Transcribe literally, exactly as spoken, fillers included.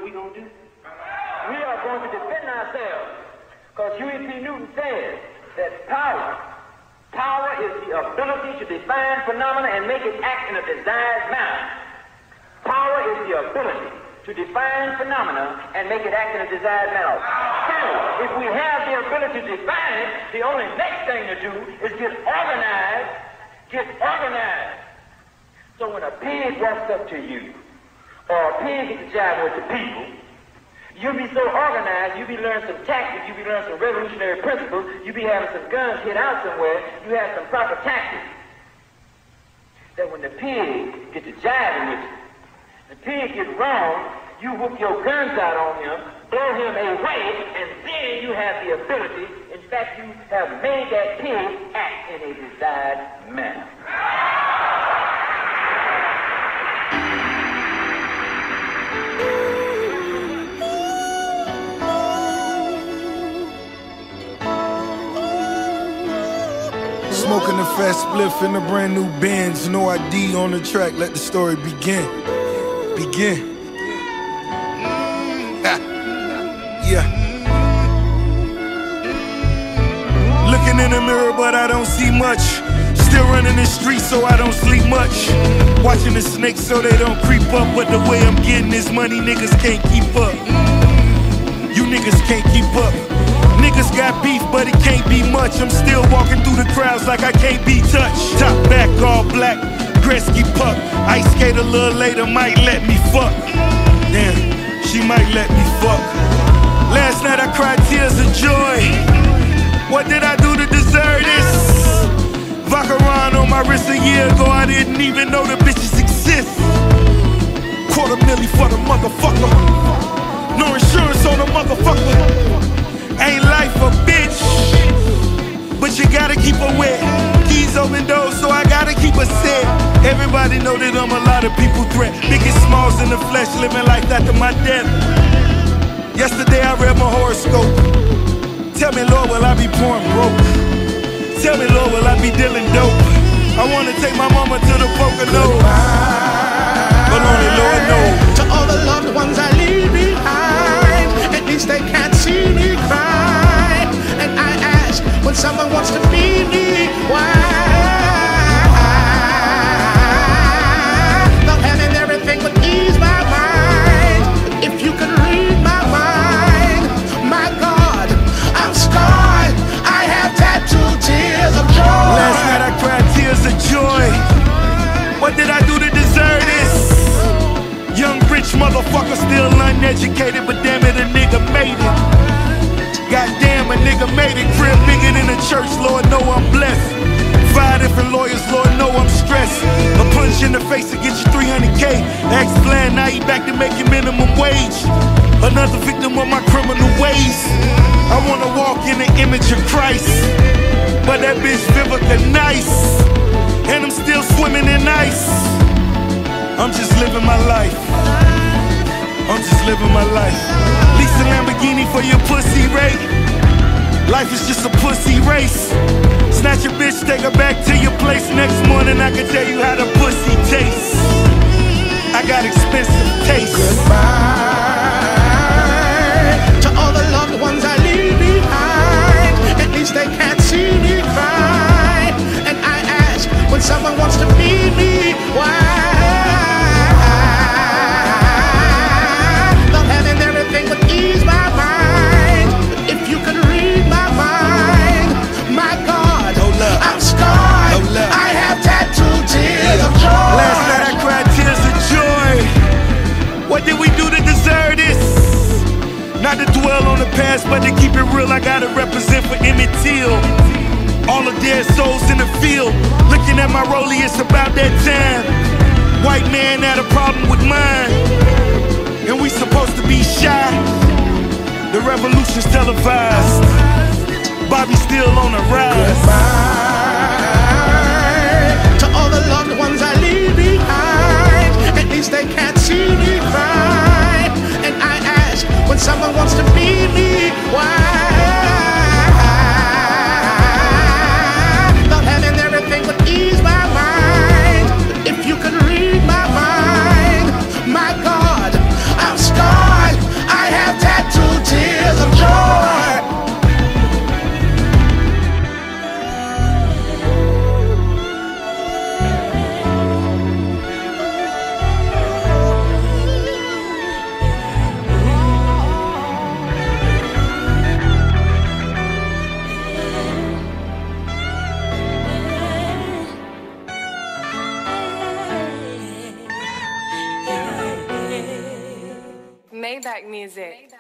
we going to do? We are going to defend ourselves. Because Huey P. Newton says that power, power is the ability to define phenomena and make it act in a desired manner. Power is the ability to define phenomena and make it act in a desired manner. So, if we have the ability to define it, the only next thing to do is get organized, get organized. So when a pig walks up to you, or a pig gets to jive with the people, you'll be so organized, you'll be learning some tactics, you'll be learning some revolutionary principles, you'll be having some guns hid out somewhere, you have some proper tactics. That when the pig gets to jiving with you, the pig gets wrong, you whoop your guns out on him, blow him away, and then you have the ability, in fact, you have made that pig act in a desired manner. Smoking a fat spliff in a brand new Benz. No I D on the track, let the story begin. Begin. Yeah. Looking in the mirror, but I don't see much. Still running the streets, so I don't sleep much. Watching the snakes so they don't creep up. But the way I'm getting this money, niggas can't keep up. You niggas can't keep up. Niggas got beef, but it can't be much. I'm still walking through the crowds like I can't be touched. Top back, all black, Gretzky puck. Ice skate a little later, might let me fuck. Damn, she might let me fuck. Last night I cried tears of joy. What did I do to deserve this? Vacheron on my wrist a year ago, I didn't even know the bitches exist. Quarter milli for the motherfucker. No insurance on the motherfucker. Ain't life a bitch, but you gotta keep her wet. Keys open doors, so I gotta keep her set. Everybody know that I'm a lot of people's threat. Biggest smalls in the flesh, living life after my death. Yesterday I read my horoscope. Tell me, Lord, will I be born broke? Tell me, Lord, will I be dealing dope? I wanna take my mama to the Poconos, but only Lord knows. To all the loved ones I leave behind, at least they can't see me cry. And I ask, when someone wants to be me, why? Not having everything would ease my mind. But if you could read my mind, my God, I'm scarred. I have tattooed tears of joy. Last night I cried tears of joy. What did I do to deserve this? Young rich motherfucker, still uneducated, but damn it, a nigga made it. Goddamn, a nigga made it. Crib bigger than the church, Lord know I'm blessed. Five different lawyers, Lord know I'm stressed. A punch in the face to get you three hundred K. Ex-plan, now he back to making minimum wage. Another victim of my criminal ways. I wanna walk in the image of Christ, but that bitch Vivica nice, and I'm still swimming in ice. I'm just living my life. I'm just living my life. Lease a Lamborghini for your pussy rate. Life is just a pussy race. Snatch a bitch, take her back to your place. Next morning I can tell you how the pussy tastes. I got expensive taste. Goodbye to all the loved ones I leave behind. At least they can't see me cry. And I ask, when someone wants to be me, why? Last night I cried tears of joy. What did we do to deserve this? Not to dwell on the past, but to keep it real, I gotta represent for Emmett Till. All the dead souls in the field. Looking at my rollie, it's about that time. White man had a problem with mine, and we supposed to be shy. The revolution's televised. Bobby still on the rise. Goodbye to all the loved ones I leave behind. At least they can't see me cry. And I ask, when someone wants to be me, why? Not having everything would ease my mind. But if you could read my mind, my God, I'm scarred. Maybach music.